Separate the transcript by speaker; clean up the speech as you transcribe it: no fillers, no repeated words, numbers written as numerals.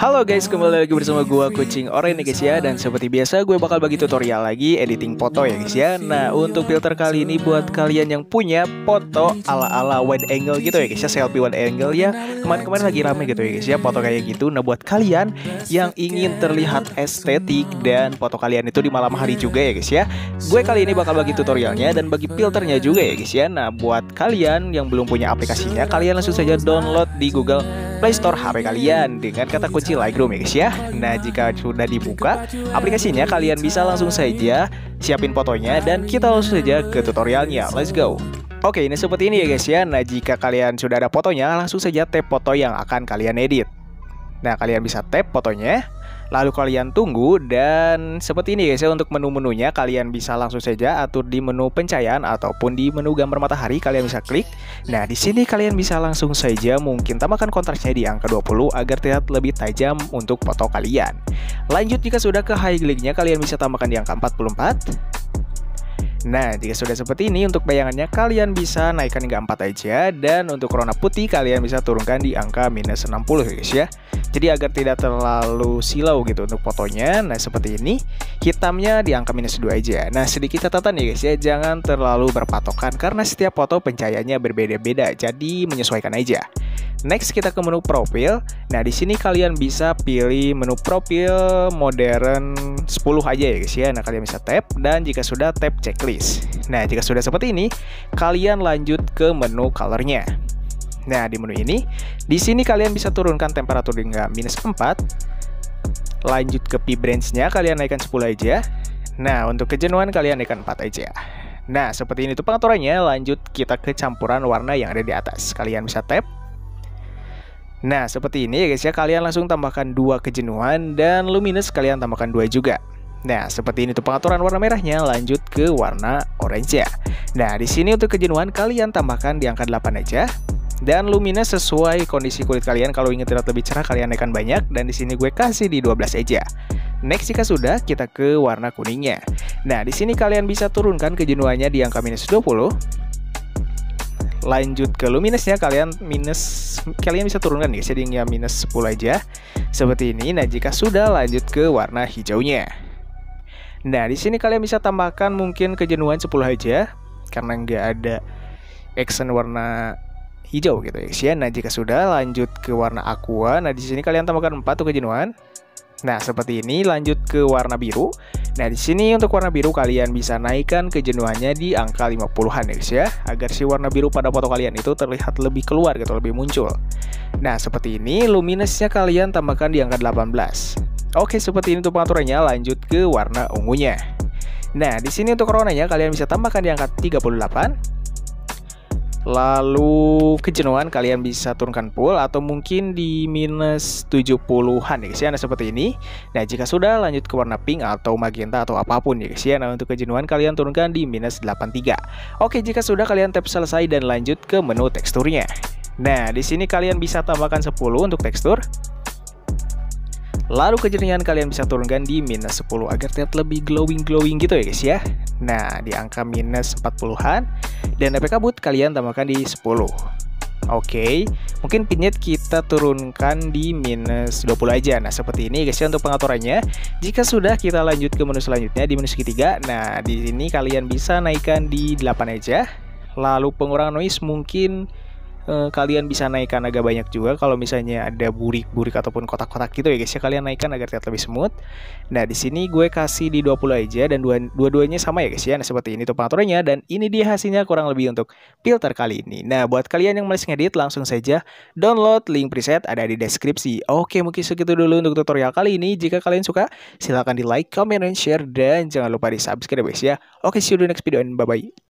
Speaker 1: Halo guys, kembali lagi bersama gua Kucing Oren nih guys ya. Dan seperti biasa gue bakal bagi tutorial lagi editing foto ya guys ya. Nah untuk filter kali ini buat kalian yang punya foto ala-ala wide angle gitu ya guys ya, selfie wide angle ya. Kemarin-kemarin lagi rame gitu ya guys ya, foto kayak gitu. Nah buat kalian yang ingin terlihat estetik dan foto kalian itu di malam hari juga ya guys ya, gue kali ini bakal bagi tutorialnya dan bagi filternya juga ya guys ya. Nah buat kalian yang belum punya aplikasinya, kalian langsung saja download di Google Play Store HP kalian dengan kata kunci Lightroom ya guys ya. Nah jika sudah dibuka aplikasinya, kalian bisa langsung saja siapin fotonya dan kita langsung saja ke tutorialnya. Let's go. Oke, ini seperti ini ya guys ya. Nah jika kalian sudah ada fotonya, langsung saja tap foto yang akan kalian edit. Nah kalian bisa tap fotonya, lalu kalian tunggu, dan seperti ini guys ya. Untuk menu-menunya kalian bisa langsung saja atur di menu pencahayaan ataupun di menu gambar matahari, kalian bisa klik. Nah di sini kalian bisa langsung saja mungkin tambahkan kontrasnya di angka 20 agar terlihat lebih tajam untuk foto kalian. Lanjut, jika sudah ke highlightnya kalian bisa tambahkan di angka 44. Nah jika sudah seperti ini, untuk bayangannya kalian bisa naikkan hingga 4 aja. Dan untuk warna putih kalian bisa turunkan di angka minus 60 guys ya. Jadi agar tidak terlalu silau gitu untuk fotonya. Nah seperti ini. Hitamnya di angka minus 2 aja. Nah sedikit catatan ya guys ya, jangan terlalu berpatokan karena setiap foto pencahayaannya berbeda-beda. Jadi menyesuaikan aja. Next kita ke menu profil. Nah di sini kalian bisa pilih menu profil modern 10 aja ya guys ya. Nah kalian bisa tap, dan jika sudah tap checklist. Nah jika sudah seperti ini, kalian lanjut ke menu colornya. Nah di menu ini, di sini kalian bisa turunkan temperatur hingga minus 4. Lanjut ke vibrance-nya kalian naikkan 10 aja. Nah untuk kejenuhan kalian naikkan 4 aja. Nah seperti ini tuh pengaturannya. Lanjut kita ke campuran warna yang ada di atas. Kalian bisa tap. Nah seperti ini ya guys ya, kalian langsung tambahkan 2 kejenuhan, dan luminous kalian tambahkan 2 juga. Nah seperti ini tuh pengaturan warna merahnya. Lanjut ke warna orange ya. Nah di sini untuk kejenuhan kalian tambahkan di angka 8 aja. Dan luminous sesuai kondisi kulit kalian. Kalau ingin terlihat lebih cerah kalian naikkan banyak, dan di sini gue kasih di 12 aja. Next jika sudah, kita ke warna kuningnya. Nah di sini kalian bisa turunkan kejenuhannya di angka minus 20. Lanjut ke luminousnya kalian bisa turunkan guys, jadi hingga minus 10 aja. Seperti ini. Nah jika sudah, lanjut ke warna hijaunya. Nah di sini kalian bisa tambahkan mungkin kejenuhan 10 aja karena nggak ada action warna hijau gitu ya guys ya. Nah jika sudah, lanjut ke warna aqua. Nah di sini kalian tambahkan 4 tuh kejenuhan. Nah seperti ini. Lanjut ke warna biru. Nah di sini untuk warna biru kalian bisa naikkan kejenuhannya di angka 50-an ya guys ya, agar si warna biru pada foto kalian itu terlihat lebih keluar gitu, lebih muncul. Nah seperti ini. Luminousnya kalian tambahkan di angka 18. Oke, seperti ini untuk pengaturannya. Lanjut ke warna ungunya. Nah di sini untuk warnanya kalian bisa tambahkan di angka 38. Lalu kejenuhan kalian bisa turunkan full atau mungkin di minus 70-an ya guys ya. Nah seperti ini. Nah jika sudah, lanjut ke warna pink atau magenta atau apapun ya guys ya. Nah untuk kejenuhan kalian turunkan di minus 83. Oke, jika sudah kalian tap selesai dan lanjut ke menu teksturnya. Nah di sini kalian bisa tambahkan 10 untuk tekstur. Lalu kejernihan kalian bisa turunkan di minus 10 agar terlihat lebih glowing gitu ya guys ya. Nah di angka minus 40-an. Dan efek kabut kalian tambahkan di 10. Oke, mungkin vignette kita turunkan di minus 20 aja. Nah seperti ini guys ya untuk pengaturannya. Jika sudah, kita lanjut ke menu selanjutnya di menu segitiga. Nah di sini kalian bisa naikkan di 8 aja. Lalu pengurangan noise mungkin kalian bisa naikkan agak banyak juga. Kalau misalnya ada burik-burik ataupun kotak-kotak gitu ya guys ya, kalian naikkan agar terlihat lebih smooth. Nah di sini gue kasih di 20 aja, dan dua-duanya sama ya guys ya. Nah seperti ini tuh pengaturannya, dan ini dia hasilnya kurang lebih untuk filter kali ini. Nah buat kalian yang males ngedit, langsung saja download link preset ada di deskripsi. Oke, mungkin segitu dulu untuk tutorial kali ini. Jika kalian suka, silahkan di like, comment, dan share, dan jangan lupa di subscribe guys ya. Oke, see you di next video, and bye bye.